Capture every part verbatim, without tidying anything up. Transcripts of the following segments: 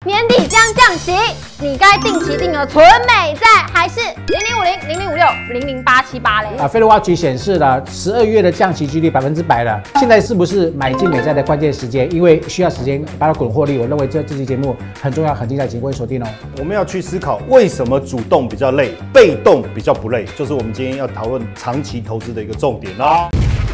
年底将降息，你该定期定额存美债还是零零五零、零零五六、零零八七八嘞？ 啊 ，Fed Watch 显示了十二月的降息几率百分之百了。现在是不是买进美债的关键时间？因为需要时间把它滚获利。我认为这这期节目很重要、很精彩，请各位锁定哦。 我们要去思考为什么主动比较累，被动比较不累，就是我们今天要讨论长期投资的一个重点啦。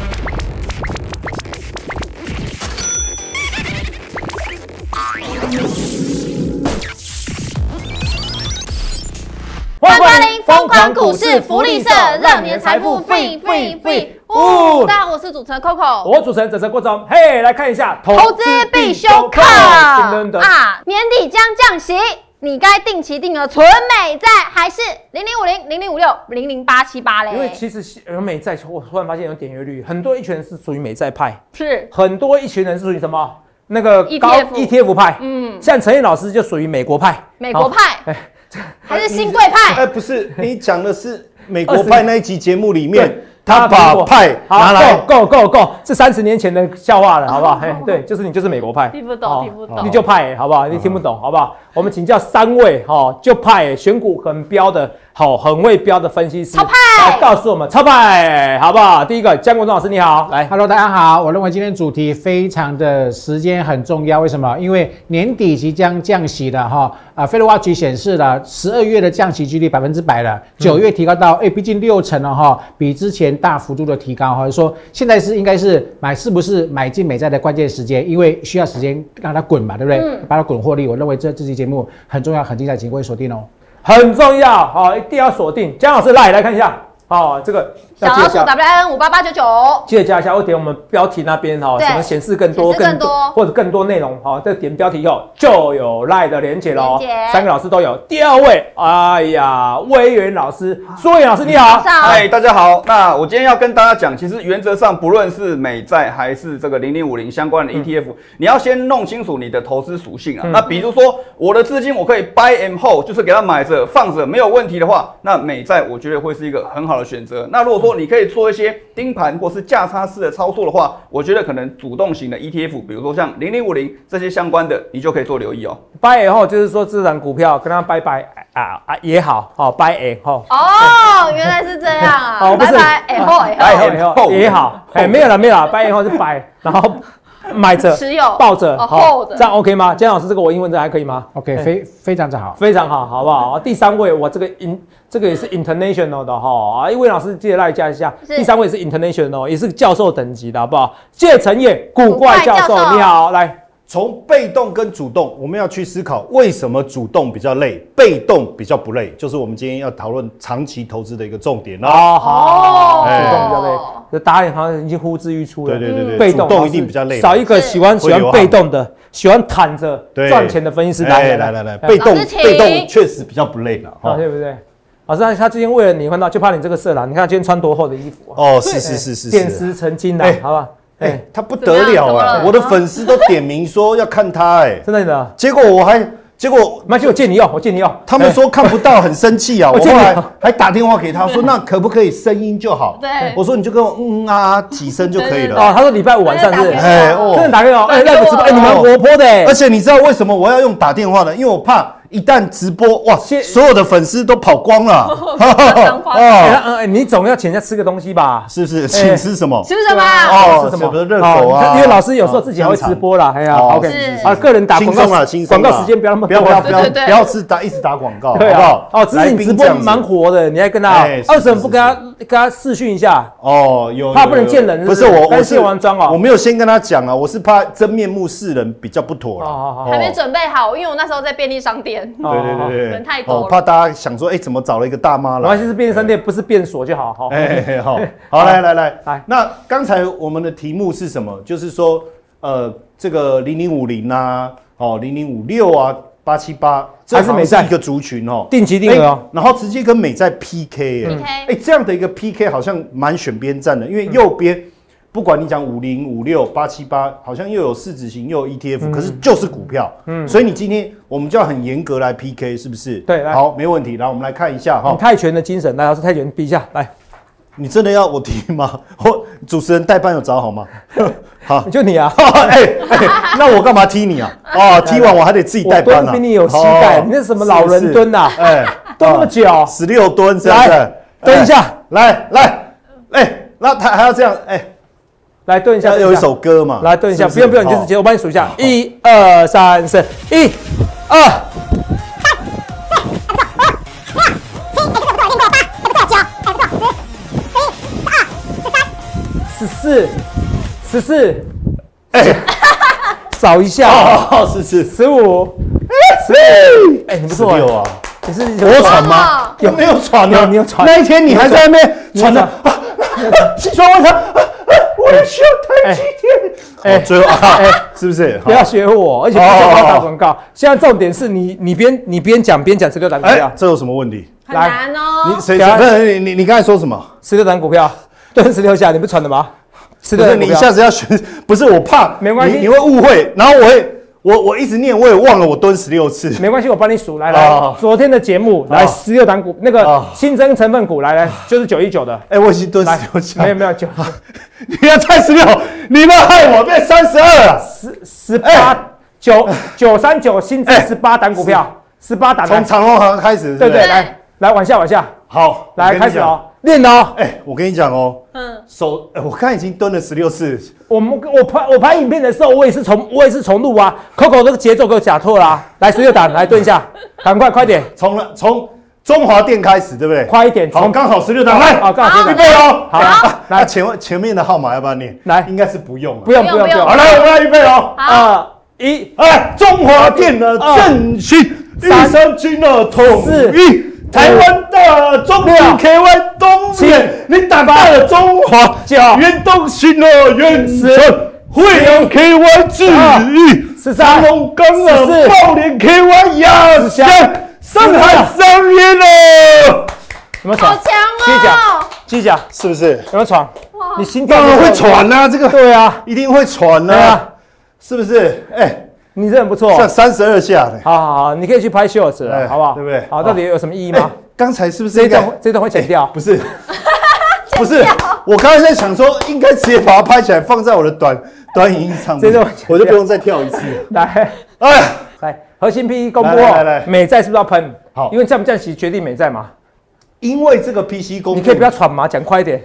欢迎光临疯狂股市福利社，让你的财富飞飞飞！哦，大家好，我是主持人 Coco， 我主持人泽泽郭总。嘿，来看一下投资必修课啊！年底将降息，你该定期定额存美债还是零零五零、零零五六、零零八七八嘞？ 因为其实有美债，我突然发现有点阅率，很多一群人是属于美债派， 是很多一群人是属于什么？那个高 E T F E T F 派，嗯，像陈燕老师就属于美国派， 美国派，哎，还是新贵派？ 哎，不是，你讲的是美国派那一集节目里面。他把派拿来够够够，是三十年前的笑话了，好不好？哎，对，就是你就是美国派， 听不懂，听不懂， 你就派，好不好？你听不懂，好不好？我们请教三位，哈，就派选股很标的，好，很会标的分析师， 超派， 来告诉我们超派，好不好？第一个，江国忠老师你好，来 ，Hello， 大家好。我认为今天主题非常的时间很重要，为什么？因为年底即将降息了，哈，啊 ，Fed Watch 显示了十二月的降息几率百分之百了，九月提高到，哎，毕竟六成了哈，比之前大幅度的提高哈，说现在是应该是买是不是买进美债的关键时间，因为需要时间让它滚嘛，对不对？嗯、把它滚获利。我认为这这期节目很重要、很精彩，请各位锁定哦。 很重要，好，一定要锁定。江老师来来看一下，好，这个小老鼠 W I N 五八八九九， 记得加一下，或点我们标题那边哈，什么显示更多、更多或者更多内容，好，这点标题以后就有赖的连结喽。三个老师都有。第二位，哎呀，威元老师，苏威老师你好， 嗨，大家好。那我今天要跟大家讲，其实原则上不论是美债还是这个零零五零相关的 E T F，、嗯、你要先弄清楚你的投资属性啊。嗯、那比如说我的资金我可以 buy and hold， 就是给它买着放着没有问题的话，那美债我觉得会是一个很好的选择。那如果说你可以做一些盯盘或是价差式的操作的话，我觉得可能主动型的 E T F， 比如说像零零五零这些相关的，你就可以做留意哦。 buy and hold 就是说这档股票跟它拜拜啊啊也好，哦 buy and hold。 哦，原来是这样啊！ 哦，不是 buy and hold， hold 也好，哎，没有了没有了 ，buy and hold 是 buy， 然后买着持有抱着， 好， 这样 OK 吗？江老师，这个我英文这还可以吗 ？OK， 非非常之好， 非常好，好不好？第三位，我这个 in 这个也是 international 的哈，啊，一位老师记得来加一下。第三位是 international， 也是教授等级的，好不好？谢承业，古怪教授，你好，来。 从被动跟主动，我们要去思考为什么主动比较累，被动比较不累，就是我们今天要讨论长期投资的一个重点啦。 哦，好，主动比较累，这答案好像已经呼之欲出了。 对对对对， 被动主动一定比较累， 少一个喜欢喜欢被动的，喜欢躺着赚钱的分析师。 来来来来，被动被动确实比较不累了， 对不对？老师，他今天为了你看到，就怕你这个色狼，你看今天穿多厚的衣服哦，是是是是， 点石成金的，好不好？ 哎、欸，他不得了啊！我的粉丝都点名说要看他、欸，哎， 真的的。 结果我还，结果， 没关系，我借你用，我借你用。 他们说看不到，很生气啊！我后来还打电话给他说，那可不可以声音就好？ 对， 我说你就跟我嗯啊几声就可以了。 哦，他说礼拜五晚上是， 哎哦， 真的打给我，哎，那个直播，哎，你蛮活泼的，哎。 而且你知道为什么我要用打电话呢？因为我怕。一旦直播哇，所有的粉丝都跑光了。 哦，你总要请人家吃个东西吧？ 是不是？请吃什么？ 吃什么？ 哦，吃什么？热狗啊。 因为老师有时候自己还会直播啦。哎呀 ，OK， 啊，个人打广告啊， 广告时间不要那么不要不要不要不要是打一直打广告，好不好？ 哦，只是你直播蛮活的，你还跟他，为什么不跟他跟他视讯一下？ 哦，有怕不能见人， 不是我我卸完妆哦， 我没有先跟他讲啊，我是怕真面目示人比较不妥了。 还没准备好，因为我那时候在便利商店。 对对对。 人太多了， 哦，怕大家想说，哎、欸，怎么找了一个大妈来？ 没关系，是便利商店，不是变锁就好。好， 哎，好，好，来来来，来。那刚才我们的题目是什么？就是说，呃，这个零零五零啊，哦，零零五六啊，八七八，这还是美债一个族群哦， 定期定额哦， 然后直接跟美债 P K 哎，哎、欸，这样的一个 P K 好像蛮选边站的，因为右边。嗯不管你讲五零、五六、八七八，好像又有市值型，又有 E T F，、嗯、可是就是股票，嗯，所以你今天我们就要很严格来 P K， 是不是？ 对， 好，没问题。来，我们来看一下哈， 泰拳的精神，来，老师泰拳比一下，来， 你真的要我踢吗？我主持人代班有找好吗？好， 就你啊！ 哎哎，那我干嘛踢你啊？哦，踢完我还得自己代班啊。 我蹲比你有膝盖，你那什么老人蹲呐？哎，蹲那么久， 十六蹲是不是？ 蹲一下， 来来，哎，那他还要这样，哎， 来蹲一下。 有一首歌嘛？ 来蹲一下，不用不用，你就直接我帮你数一下，一二三四，一二。十四，十四，哎，少一下， 哦，十四， 十五，十，哎，你不错啊， 你是我喘吗？有没有喘呢？ 你有喘？ 那一天你还在那边喘的，起床问他，我也需要台积电。哎，最后啊，是不是？ 不要学我，而且不要打广告。现在重点是你，你边你边讲边讲十六档股票， 这有什么问题？ 很难哦。 你谁？不是你你你刚才说什么？ 十六档股票。蹲十六下，你不喘的吗？ 是的，你一下子要选，不是我怕， 没关系， 你会误会，然后我会，我我一直念，我也忘了我蹲十六次， 没关系，我帮你数，来来，昨天的节目来十六档股，那个新增成分股来来就是九一九的， 哎，我已经蹲十六下， 没有没有九， 你要猜十六，你们害我变三十二了， 十十八九九三九新增十八档股票，十八档， 从长荣行开始， 对对，来来往下往下， 好， 来开始哦。练哦， 哎，我跟你讲哦，嗯，手，我刚已经蹲了十六次。 我们我拍我拍影片的时候，我也是重我也是重录啊 ，Coco 这个节奏给我假错啦。来十六档，来蹲一下，赶快快点， 从了从中华店开始，对不对？ 快一点， 好，刚好十六档，来， 好，刚好预备哦， 好， 来前前面的号码要不要念？ 来， 应该是不用了， 不用不用不用， 好，来，我们来预备哦， 二一， 哎，中华店的振兴，玉山金的统一。台湾的中华 K Y 东远，你打败了中华远东新乐远城，惠阳 K Y 智毅，长隆钢的茂联 K Y 亚翔，上海商业了， 有没有闯？ 好强哦！ 继续讲，继续讲， 是不是？ 有没有闯？你心跳当然会喘啊，这个对啊， 一定会喘啊，是不是？哎， 你这很不错， 像三十二下的， 好好好，你可以去拍 shorts 了，好不好？ 对不对？ 好，到底有什么意义吗？ 刚才是不是这一段这一段会剪掉？ 不是，不是，我刚才在想说，应该直接把它拍起来放在我的短短影音上面，我就不用再跳一次。 来， 哎， 来，核心 P E 公布哦，美债是不是要喷？ 好， 因为降不降息决定美债嘛。 因为这个 P C 公布， 你可以不要喘吗？讲快一点。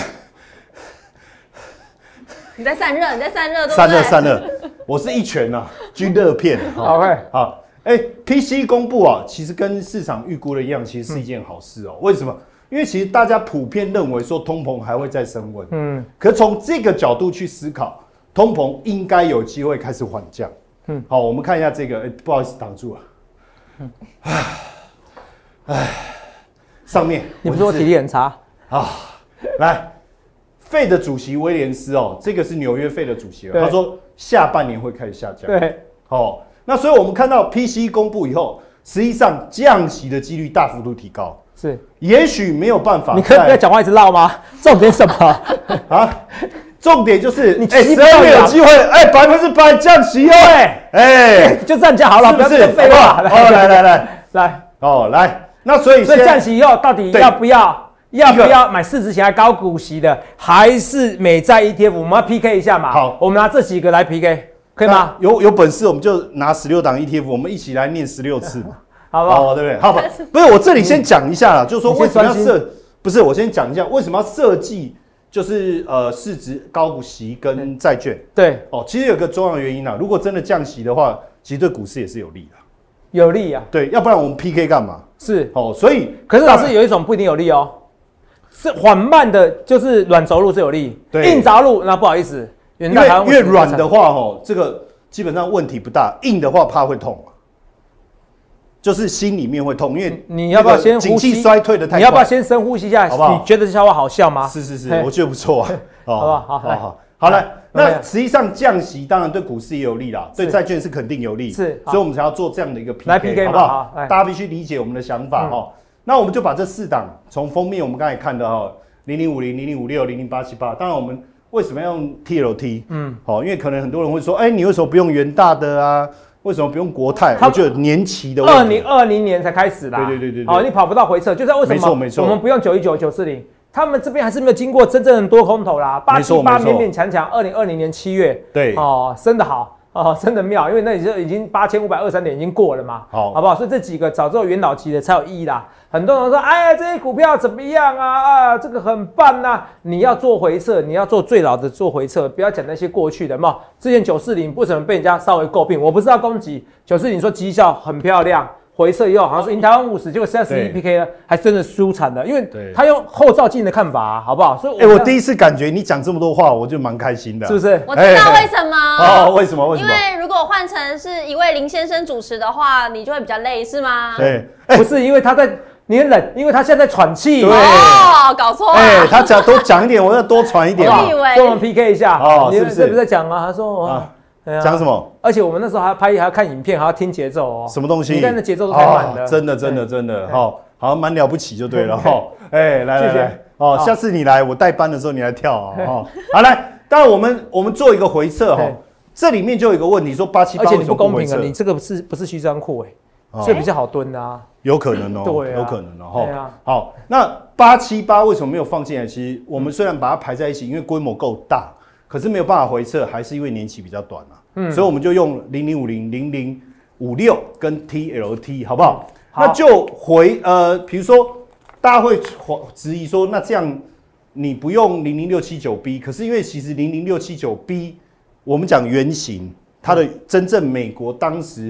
你在散热，你在散热， 散热散热，我是一拳呐，均热片。 OK， 好。哎 ，P C 公布啊，其实跟市场预估的一样，其实是一件好事哦。为什么？因为其实大家普遍认为说通膨还会再升温，嗯，可从这个角度去思考，通膨应该有机会开始缓降。嗯，好，我们看一下这个，哎，不好意思挡住了。嗯，唉，唉，上面你不是说体力很差啊？来，Fed 的主席威廉斯哦，这个是纽约 Fed 的主席，他说下半年会开始下降。 对， 好。那所以，我们看到 P C 公布以后，实际上降息的几率大幅度提高。 是， 也许没有办法。 你可以不要讲话一直唠吗？重点什么啊？重点就是你哎，十二月有机会，哎，百分之百降息哦。哎， 就这样讲好了，不要这废话。 哦，来来来来， 哦来，那所以所以降息以后到底要不要？要不要买市值型还高股息的，还是美债 E T F？ 我们要 P K 一下嘛。 好， 我们拿这几个来 P K。可以吗？ 有有本事我们就拿十六档 E T F， 我们一起来念十六次嘛， 好不好？ 对不对？好吧，不是我这里先讲一下啦，就是说为什么要设，不是我先讲一下为什么要设计，就是呃市值高股息跟债券。 对， 哦，其实有个重要的原因啦，如果真的降息的话，其实对股市也是有利的。 有利啊？ 对，要不然我们 P K 干嘛？ 是哦，所以可是老师有一种不一定有利哦，是缓慢的，就是软着陆是有利，硬着陆那不好意思。 因为因为软的话，吼，这个基本上问题不大；硬的话，怕会痛，就是心里面会痛。因为你要不要先经济衰退的太快？ 你要不要先深呼吸一下？ 好不好？ 你觉得这笑话好笑吗？ 是是是，我觉得不错啊。 好不好？好好好，好了。那实际上降息当然对股市也有利啦，对债券是肯定有利。 是， 所以我们才要做这样的一个 P K， 来 P K 好不好？大家必须理解我们的想法哈。那我们就把这四档从封面我们刚才看的哈，零零五零、零零五六、零零八七八，当然我们。为什么要用 T L T？ 嗯，好，因为可能很多人会说，哎，你为什么不用元大的啊？为什么不用国泰？我觉得年期的问题。 二零二零年才开始啦。 对对对对。 好，你跑不到回撤，就是为什么？ 没错没错。 我们不用九一九、九四零， 他们这边还是没有经过真正的多空头啦，八七八勉勉强强，二零二零年七月， 对哦，升得好哦，升得妙，因为那已经已经八千五百二十三点已经过了嘛，好，好不好？所以这几个早知道元老级的才有意义啦。很多人说，哎呀，这些股票怎么样啊？啊，这个很棒啊！你要做回撤，你要做最老的做回撤，不要讲那些过去的嘛。之前九四零为什么被人家稍微诟病？我不是要攻击九四零，说绩效很漂亮。回撤以后，好像是赢台湾五十，结果三十一 P K 呢，还真的输惨了，因为他用后照镜的看法、啊，好不好？所以我， 哎、欸，我第一次感觉你讲这么多话，我就蛮开心的、啊， 是不是？ 我知道为什么哦，为什么？为什么？ 因为如果换成是一位林先生主持的话，你就会比较累，是吗？ 对， 欸、不是因为他在，你很冷，因为他现在在喘气。 对， 哦，搞错了。 哎、欸，他讲多讲一点，我要多传一点嘛。 我以为， 所以我们 P K 一下， 哦， 你是不是？ 是不是在讲啊？他说啊。 讲什么？ 而且我们那时候还要拍，还要看影片，还要听节奏哦。 什么东西？ 你看那节奏都太慢了、 哦，真的，真的，真的，哈，好像蛮了不起就对了哈。哎，来来来，哦，下次你来，我带班的时候你来跳啊。哦，好来，当然我们我们做一个回测哈，这里面就有一个问题，说八七八， 而且你不公平啊，你这个是不是虚张库哎？所以比较好蹲的啊。 有可能哦， 对， 有可能哦。 对啊。 好，那八七八为什么没有放进来？其实我们虽然把它排在一起，因为规模够大，可是没有办法回测，还是因为年期比较短啊。嗯，所以我们就用零零五零、零零五六跟 T L T， 好不好？嗯、好，那就回呃，比如说大家会质疑说，那这样你不用零零六七九 B， 可是因为其实零零六七九 B， 我们讲原型，它的真正美国当时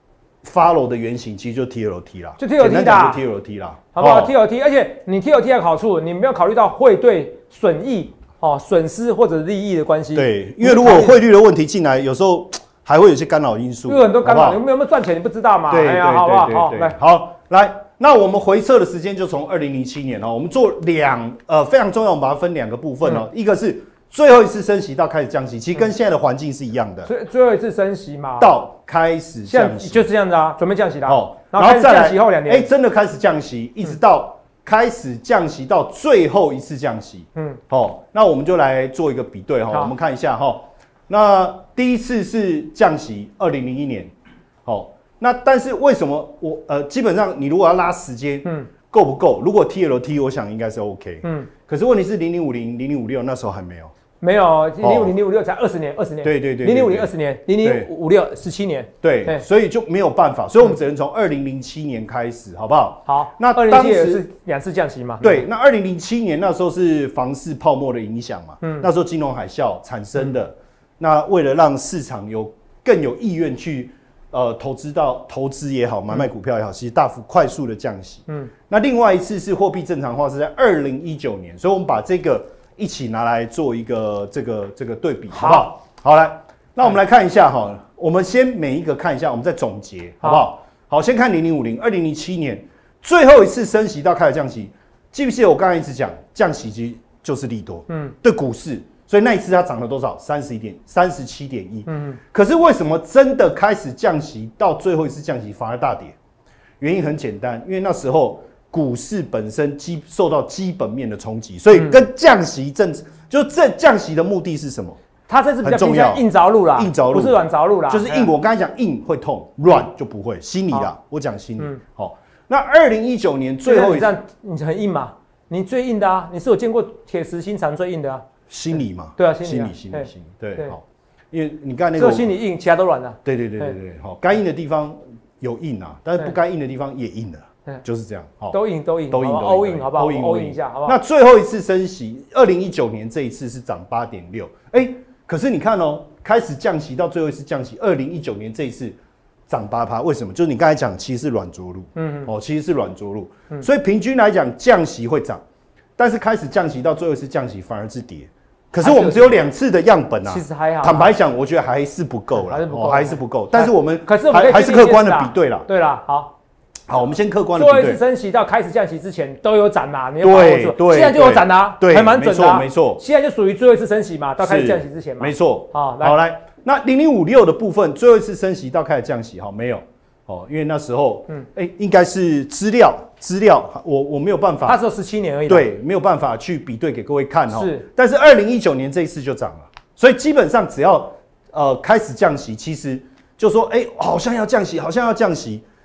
follow 的原型其实就 T L T 啦， 就 T L T 啦， 就 T L T 啦， 好不好、哦、？T L T， 而且你 T L T 的好处，你没有考虑到汇兑损益。哦，损失或者利益的关系。 对，因为如果汇率的问题进来，有时候还会有些干扰因素。 有很多干扰，有没有没有赚钱，你不知道嘛？ 对，哎呀，好不好？好， 来，好来，那我们回测的时间就从二零零七年哦，我们做两呃非常重要，我们把它分两个部分哦，嗯、一个是最后一次升息到开始降息，其实跟现在的环境是一样的。 所以最后一次升息嘛， 到开始降息就是这样子啊，准备降息啦。 哦， 然后再降息后两年， 哎，真的开始降息，一直到。开始降息到最后一次降息，嗯，好，那我们就来做一个比对哈，我们看一下哈，那第一次是降息，二零零一年，好，那但是为什么我呃基本上你如果要拉时间，嗯，够不够？如果 T L T 我想应该是 OK，嗯，可是问题是零零五零、零零五六那时候还没有。 没有，零零五零、零五六才二十年，二十年。 对对对， 零零五零二十年，零零五六十七年。 对，所以就没有办法，所以我们只能从二零零七年开始，好不好？ 好，那当时是两次降息嘛？ 对，那二零零七年那时候是房市泡沫的影响嘛？嗯，那时候金融海啸产生的，那为了让市场有更有意愿去呃投资到投资也好，买卖股票也好，其实大幅快速的降息。嗯，那另外一次是货币正常化是在二零一九年，所以我们把这个。一起拿来做一个这个这个对比，好不好？好，来，那我们来看一下哈，我们先每一个看一下，我们再总结，好不好？好，先看零零五零，二零零七年最后一次升息到开始降息，记不记得我刚才一直讲降息其实就是利多，嗯，对股市，所以那一次它涨了多少？三十一点三十七点一，嗯，可是为什么真的开始降息到最后一次降息反而大跌？原因很简单，因为那时候。股市本身基受到基本面的冲击，所以跟降息政策，就这降息的目的是什么？ 它这是比较偏向硬着陆啦， 硬着陆不是软着陆啦， 就是硬。我刚才讲硬会痛，软就不会。心理啦，我讲心理。好，那二零一九年最后一站， 你很硬嘛？你最硬的啊，你是有见过铁石心肠最硬的啊？ 心理嘛， 对啊， 心理，心理，心理，对，好。因为你刚才那个， 只有心理硬，其他都软了。 对对对对对，好，该硬的地方有硬啊，但是不该硬的地方也硬了。就是这样，好， 都赢都赢都赢都赢，好不好？欧赢欧赢一下，好不好？ 那最后一次升息，二零一九年这一次是涨八点六，哎，可是你看哦，开始降息到最后一次降息，二零一九年这一次涨八趴，为什么？就是你刚才讲，其实是软着陆，嗯哦，其实是软着陆，嗯，所以平均来讲降息会涨，但是开始降息到最后一次降息反而是跌。可是我们只有两次的样本啊， 其实还好。 坦白讲，我觉得还是不够啦，还是不够，还是不够。但是我们可是我们还是客观的比对啦， 对啦，好。 好，我们先客观的比对。 最后一次升息到开始降息之前都有涨啦，你要把握住。对，现在就有涨啦， 对， 还蛮准的。 没错， 现在就属于最后一次升息嘛，到开始降息之前嘛。 没错。好，好来，那零零五六的部分，最后一次升息到开始降息，好没有？哦，因为那时候，嗯，哎，应该是资料，资料，我我没有办法。 它只有十七年而已。 对，没有办法去比对给各位看哈。是。但是二零一九年这一次就涨了，所以基本上只要呃开始降息，其实就说，哎，好像要降息，好像要降息。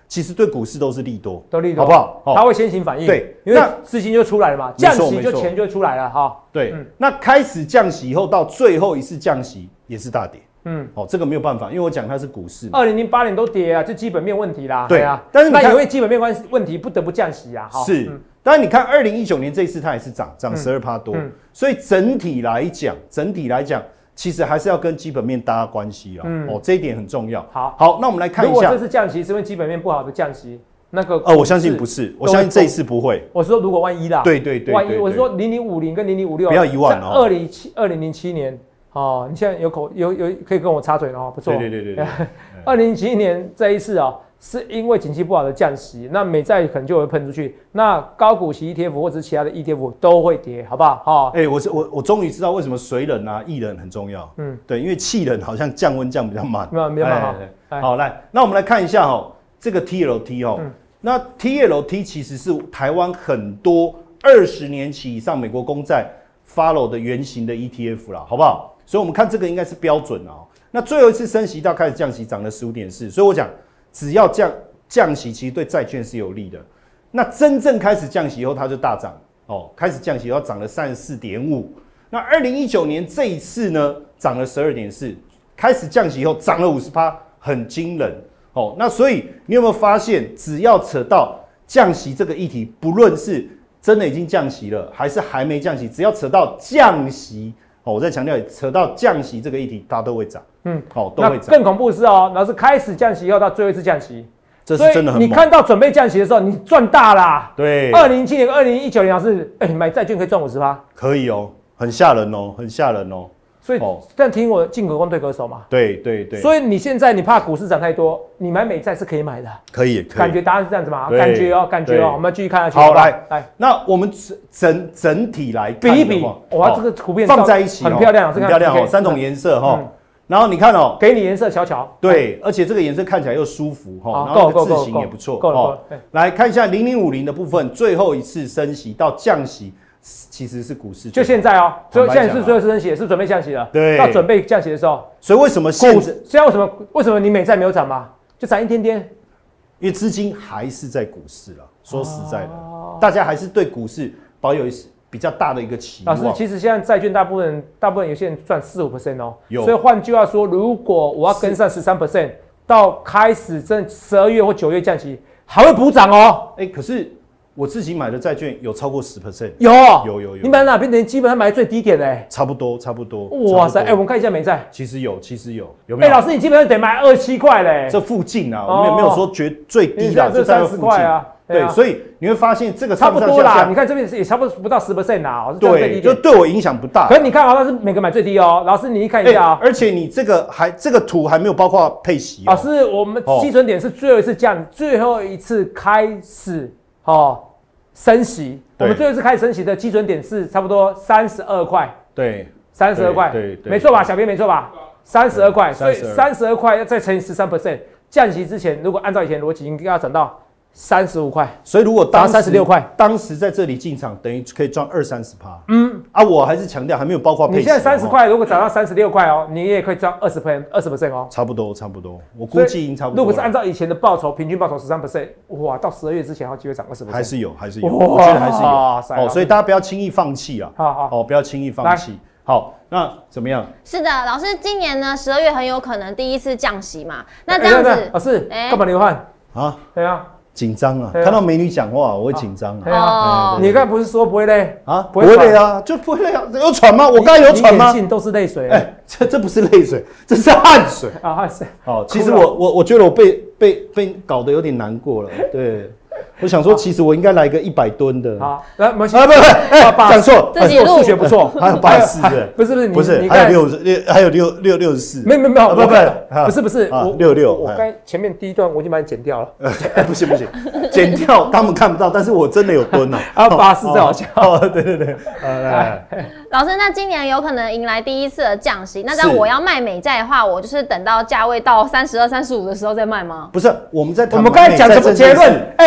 其实对股市都是利多， 都利多， 好不好？ 它会先行反应， 对， 因为资金就出来了嘛，降息就钱就出来了哈。 对，嗯、那开始降息以后，到最后一次降息也是大跌。 嗯， 哦，这个没有办法，因为我讲它是股市。 二零零八年都跌啊，就基本面问题啦。 对啊， 但是那因为基本面关问题，不得不降息啊。 是，嗯、当然你看二零一九年这一次它也是涨，涨十二趴多，嗯、所以整体来讲，整体来讲。其实还是要跟基本面搭关系啊，嗯、哦，这一点很重要。 好， 好，那我们来看一下， 如果这次降息是因为基本面不好的降息，那个呃，我相信不是，我相信这一次不会。 我说如果万一啦， 对对对， 万一我是说零零五零跟零零五六， 不要遗忘哦。 二零七二零零七年哦，你现在有口有有可以跟我插嘴了哦，不错。 对对对对。 二零零七年这一次啊、哦。是因为景气不好的降息，那美债可能就会喷出去，那高股息 E T F 或者是其他的 E T F 都会跌，好不好？好， 哎，我我我终于知道为什么水冷啊、液冷很重要。嗯，对，因为气冷好像降温降比较慢， 没有比较慢哈。 好，来，那我们来看一下哦，这个 T L T 哦，那 T L T 其实是台湾很多二十年期以上美国公债 follow 的原型的 E T F 啦，好不好？所以我们看这个应该是标准啊。那最后一次升息到开始降息，涨了 十五点四，所以我讲。只要降降息，其实对债券是有利的。那真正开始降息以后，它就大涨哦。开始降息以后涨了三十四点五。那二零一九年这一次呢，涨了十二点四。开始降息以后涨了五十趴，很惊人哦。那所以你有没有发现，只要扯到降息这个议题，不论是真的已经降息了，还是还没降息，只要扯到降息哦，我再强调，扯到降息这个议题，它都会涨。嗯，好，都会涨。 更恐怖的是哦，然后是开始降息以后到最后一次降息， 这是真的很猛。 你看到准备降息的时候，你赚大啦。 对， 二零一七年、二零一九年老师，哎、欸，买债券可以赚五十趴， 可以哦，很吓人哦，很吓人哦。 所以，哦、但听我进可攻退可守嘛。 对对对。 所以你现在你怕股市涨太多，你买美债是可以买的。 可以，可以。 感觉答案是这样子嘛？感觉哦，感觉哦，我们继续看下去。 好，来来， 那我们整整体来看比一比，哇，这个图片放在一起， 很漂亮， 很漂亮哦，三种颜色哈。然后你看哦， 给你颜色瞧瞧， 对，而且这个颜色看起来又舒服哈，然后这个字型也不错， 够了。 来看一下零零五零的部分，最后一次升息到降息，其实是股市就现在哦，所以现在是最后一次升息，也是准备降息了， 对， 到准备降息的时候， 所以为什么现现在为什么为什么你美债没有涨嘛？就涨一点点， 因为资金还是在股市了。说实在的，大家还是对股市保有比较大的一个期望。 老师，其实现在债券大部分大部分有些人赚四五 percent 哦， 有。 所以换句话说，如果我要跟上十三 percent，到开始这十二月或九月降息，还会补涨哦。 哎，可是我自己买的债券有超过十 percent， 有有有有。 你买哪边的？基本上买最低点嘞。 差不多差不多。 哇塞，哎，我们看一下美债， 其实有，其实有，有没有？ 哎，老师，你基本上得买二十七块嘞。 这附近啊，我们也没有说绝最低的， 就三十块啊。 对，所以你会发现这个差不多啦。你看这边也差不多不到十 percent 啦， 对，就对我影响不大。 可是你看啊，它是每个买最低哦。老师，你一看一下啊， 而且你这个还这个图还没有包括配息哦。 老师，我们基准点是最后一次降，最后一次开始哦升息。我们最后一次开始升息的基准点是差不多三十二块。 对， 三十二块， 对对， 没错吧？小编没错吧？三十二块，所以三十二块要再乘以十三 percent， 降息之前，如果按照以前逻辑，应该要涨到三十五块， 所以如果当三十六块， 当时在这里进场，等于可以赚二三十趴。嗯，啊，我还是强调还没有包括配息。 你现在三十块，如果涨到三十六块哦，你也可以赚二十 percent， 二十 percent 哦。 差不多，差不多，我估计已经差不多。 如果是按照以前的报酬，平均报酬十三 percent， 哇，到十二月之前还有机会涨二十 percent， 还是有，还是有，我觉得还是有。哦，所以大家不要轻易放弃啊！ 好好， 哦，不要轻易放弃。好，那怎么样？ 是的，老师，今年呢，十二月很有可能第一次降息嘛。那这样子， 老师干嘛流汗啊？对啊。 紧张啊！看到美女讲话，我会紧张啊。 哦，你刚才不是说不会累啊？不会累啊，就不会累啊。有喘吗？我刚才有喘吗？ 眼睛都是泪水。 哎，这这不是泪水，这是汗水啊，汗水。 哦，其实我我我觉得我被被被搞得有点难过了。对，我想说，其实我应该来个一百吨的。 好，来，没啊，不不，哎，讲错， 我数学不错， 还有八十四的， 不是不是不是，还有六六，还有六六六十四。 没没没有，不不不， 不是不是， 我六六。 我刚前面第一段我已经把你剪掉了。 不行不行，剪掉他们看不到，但是我真的有蹲啊。 啊，八十最好笑。 对对对，来。 老师，那今年有可能迎来第一次的降息，那这样我要卖美债的话，我就是等到价位到三十二、三十五的时候再卖吗？ 不是，我们在我们刚才讲什么结论？ 哎，你为什么要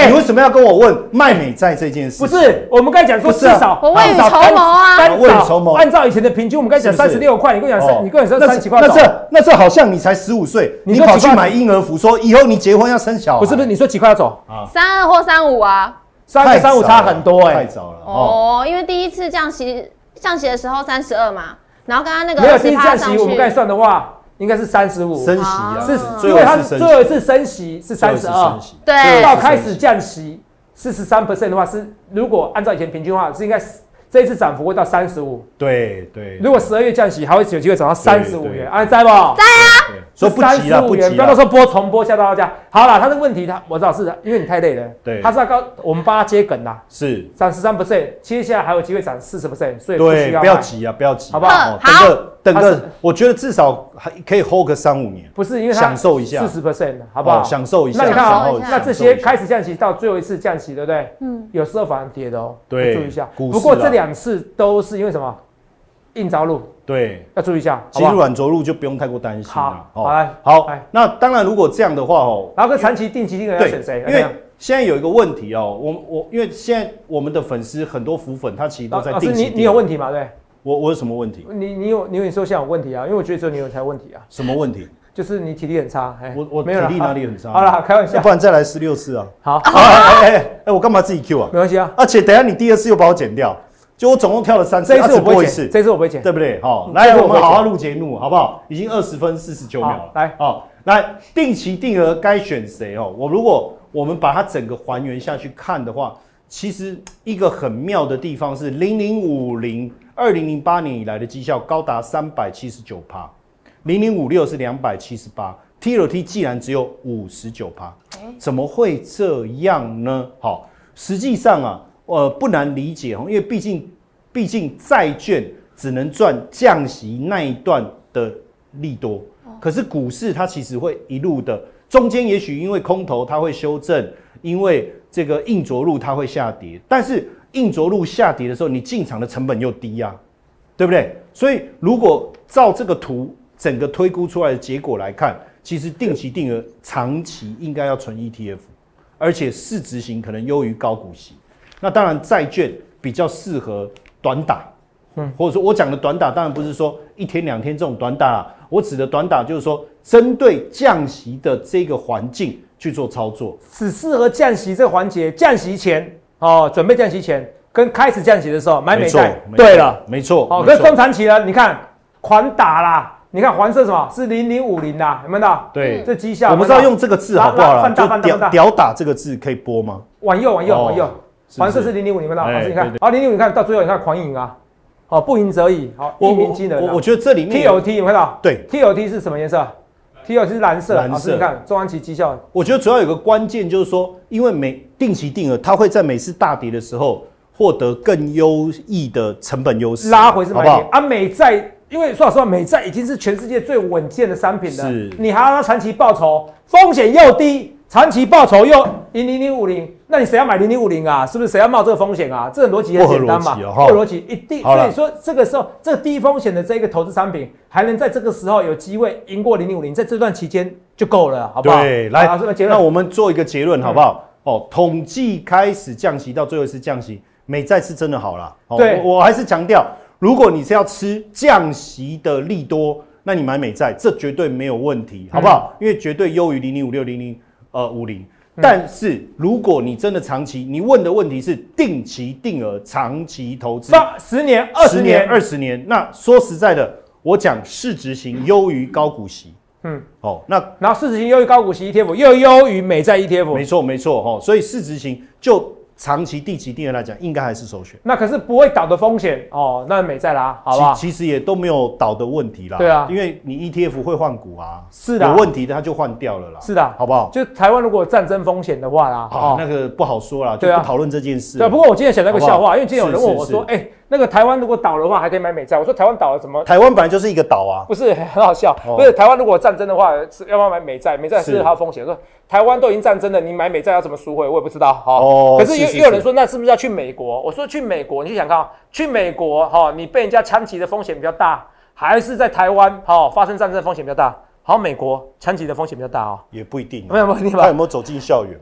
要跟我问卖美债这件事？ 不是，我们刚才讲说至少我未雨绸缪啊， 未雨绸缪。 按照以前的平均，我们刚才讲三十六块，你跟我讲三，你跟我讲三十几块。 那这那这好像你才十五岁，你跑去买婴儿服，说以后你结婚要生小孩。 不是不是，你说几块要走啊？三二或三五啊？ 三二三五差很多哎， 太早了哦。因为第一次降息降息的时候三十二嘛，然后刚刚那个没有第一次降息，我们刚才算的话。应该是三十五升息啊， 是因为它最后一次升息是三十二， 对， 到开始降息四十三 percent 的话是，如果按照以前平均的话是应该这一次涨幅会到三十五， 对对。 如果十二月降息，还会有机会涨到三十五元，啊，在不？在啊， 所以不急了，不急了， 不要到时候播重播吓到大家。好了，他的问题他我知道是因为你太累了， 对， 他是要高我们帮他接梗啦， 是涨十三 percent， 接下来还有机会涨四十 percent， 所以不需要，不要急啊，不要急， 好不好？ 好。 等个，我觉得至少还可以 hold 个三五年， 不是因为享受一下四十 percent， 好不好？ 享受一下。 那你看啊，那这些开始降息到最后一次降息，对不对？嗯，有时候反而跌的哦， 对， 注意一下。不过这两次都是因为什么？硬着陆， 对， 要注意一下。 其实软着陆就不用太过担心了。 好，好来， 好，那当然如果这样的话哦， 然后跟长期、定期定额要选谁？ 因为现在有一个问题哦，我我因为现在我们的粉丝很多浮粉，他其实都在定期。 你你有问题吗？对。 我我有什么问题？ 你你有你有说像有问题啊？因为我觉得只有你有才有问题啊。 什么问题？ 就是你体力很差。 我我体力哪里很差？ 好了，开玩笑。 不然再来十六次啊。 好。 哎哎哎，我干嘛自己 Q 啊？ 没关系啊。 而且等下你第二次又把我剪掉，就我总共跳了三次， 这一次我不会剪， 这一次我不会剪， 对不对？好，来我们好好录节目，好不好？已经二十分四十九秒了。 来， 好，来定期定额该选谁哦？我如果我们把它整个还原下去看的话，其实一个很妙的地方是零零五零。二零零八年以来的绩效高达三百七十九趴，零零五六是两百七十八 ，T L T 既然只有五十九趴，怎么会这样呢？好，实际上啊，呃，不难理解哦，因为毕竟毕竟债券只能赚降息那一段的利多，可是股市它其实会一路的，中间也许因为空头它会修正，因为这个硬着陆它会下跌，但是。硬着陆下跌的时候，你进场的成本又低呀、啊，对不对？所以如果照这个图整个推估出来的结果来看，其实定期定额长期应该要存 E T F， 而且市值型可能优于高股息。那当然债券比较适合短打，嗯，或者说我讲的短打，当然不是说一天两天这种短打啦，我指的短打就是说针对降息的这个环境去做操作， 只适合降息这个环节，降息前。哦，准备降息前跟开始降息的时候买美债，对了， 没错。 好，跟中长期呢，你看狂打啦，你看黄色什么是零零五零啦，有没有到？ 对， 这绩效我不知道用这个字好不好啦？ 放大放大放大， 屌打这个字可以播吗？ 往右往右往右，黄色是零零五零，有没有到？老师你看，好零零五，你看到最后你看狂赢啊，好不赢则已，好一鸣惊人。 我我觉得这里面 T L T 有没有看到？ 对 ，T L T 是什么颜色？ T L T 是蓝色，蓝色。你看中长期绩效， 我觉得主要有个关键就是说，因为每定期定额，它会在每次大跌的时候获得更优异的成本优势， 拉回是买点啊。美债，因为说老实话，美债已经是全世界最稳健的商品了， 是， 你还要它长期报酬，风险又低，长期报酬又赢零零五零，那你谁要买零零五零啊？是不是谁要冒这个风险啊？这个逻辑很简单嘛，不合逻辑一定。所以说这个时候，这个低风险的这个投资产品，还能在这个时候有机会赢过零零五零，在这段期间就够了，好不好？ 对，来，那我们做一个结论好不好？嗯、哦，统计开始降息到最后一次降息，美债是真的好了。哦、 对我， 我还是强调，如果你是要吃降息的利多，那你买美债，这绝对没有问题，好不好？嗯、因为绝对优于零零五六零零呃五零。但是如果你真的长期，你问的问题是定期定额长期投资， 十年、二十年、 二十年，那说实在的，我讲市值型优于高股息，嗯，哦，那然后市值型优于高股息 E T F， 又优于美债 E T F， 没错没错哦，所以市值型就长期定期定额来讲，应该还是首选。 那可是不会倒的风险哦，那美债啦，好不好？ 其实也都没有倒的问题啦。 对啊， 因为你 E T F 会换股啊， 是的， 有问题的它就换掉了啦。 是的， 好不好？ 就台湾如果有战争风险的话啦， 哦，那个不好说啦，就不讨论这件事。 对，不过我今天想到一个笑话，因为今天有人问我说，哎，那个台湾如果倒的话，还可以买美债。我说台湾倒了怎么？ 台湾本来就是一个岛啊， 不是很好笑。不是台湾如果战争的话，是要不要买美债？美债是它的风险。说台湾都已经战争了，你买美债要怎么赎回？我也不知道。哦，可是也有人说，那是不是要去美国？我说去美国，你去想看，去美国哈，你被人家枪击的风险比较大，还是在台湾哈发生战争风险比较大？好，美国枪击的风险比较大哦， 也不一定， 没有不一定吧？ 他有没有走进校园吧？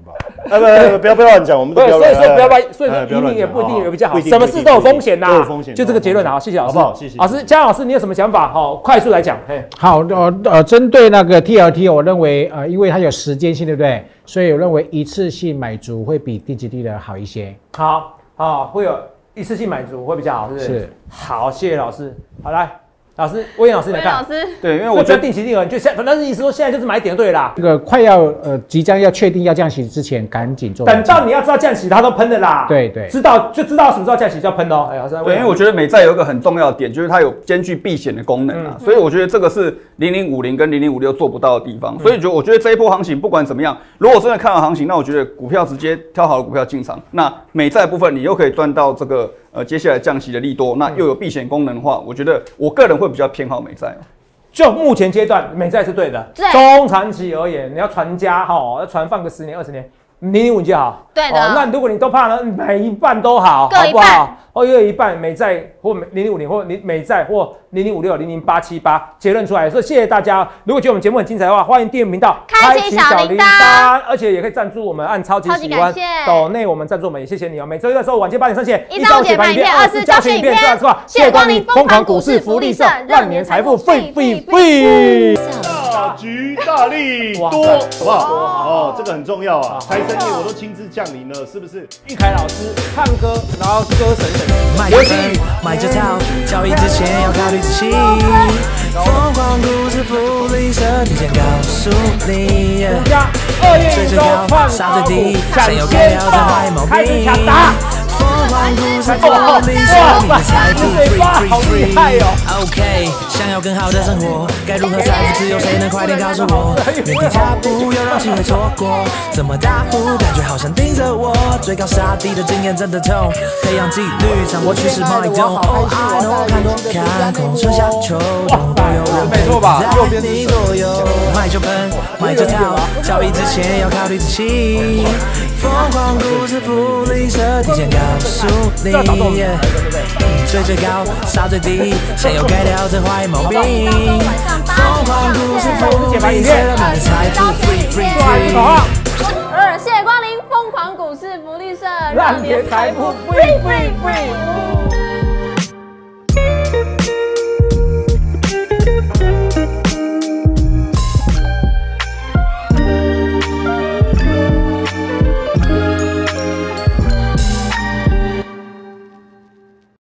呃不不要不要乱讲，我们都不要所以乱说不要乱，所以哎不要乱说赢也不一定有比较好， 不一定什么事都有风险呐， 都有风险就这个结论啊，谢谢老师， 好不好？谢谢老师，嘉老师，你有什么想法？好，快速来讲，嘿， 好，呃呃，针对那个 T L T， 我认为呃，因为它有时间性，对不对？所以我认为一次性买足会比定期定额好一些。 好，好，会有一次性买足会比较好，是不是？ 是。 好，谢谢老师。好，来，老师，威廉老师来看。 老师， 对，因为我觉得定期定额，就现，反正意思说现在就是买点对啦。 这个快要呃即将要确定要降息之前，赶紧做。 等到你要知道降息，它都喷的啦。 对对， 知道就知道什么时候降息就要喷哦。哎呀， 对，因为我觉得美债有一个很重要的点，就是它有兼具避险的功能啊，所以我觉得这个是零零五零跟零零五六做不到的地方。所以就我觉得这一波行情不管怎么样，如果真的看好行情，那我觉得股票直接挑好的股票进场。那美债部分你又可以赚到这个呃接下来降息的利多，那又有避险功能的话，我觉得我个人会比较偏好美债。 就目前阶段，美债是对的。 对， 中长期而言，你要传家哈，要传放个十年、二十年，零零五就好。 对的。 哦，那如果你都怕呢，每一半都好， 各一半， 好不好？哦，又一半美债或零零五零或零美债或零零五六零零八七八，结论出来。所以谢谢大家。如果觉得我们节目很精彩的话，欢迎订阅频道， 开启小铃铛， 而且也可以赞助我们，按超级喜欢抖内我们赞助我们，也谢谢你哦。每周一的时候晚间八点上线， 一周解盘影片，二次教学影片，谢谢光临疯狂股市福利社，让你的财富飞飞飞。 大吉大利多，好不好？哦，这个很重要啊！财神爷我都亲自降临了，是不是？ 玉凯老师唱歌，然后歌神神。 买就分，买就套，交易之前要考虑仔细。疯狂股市福利社提前告诉你，最最高，杀最低，谁有改掉这坏毛病？疯狂股市福利社，你的财富 free free free。OK， 想要更好的生活，该如何财富自由？谁能快点告诉我？原地踏步，又让机会错过，怎么打呼？感觉好像盯着我，追高杀低的经验真的痛，培养纪律，掌握趋势脉动。Oh I know， 看多看空，春夏秋冬都有人陪在你左右。买就喷，买就套，交易之前要考虑仔细。疯狂股市福利社提前告诉你，最最高，杀最低，先有改掉这坏毛病。疯狂股市福利社，让你的财富 free free free。 二，谢谢光临疯狂股市福利社，让你的财富 free free free。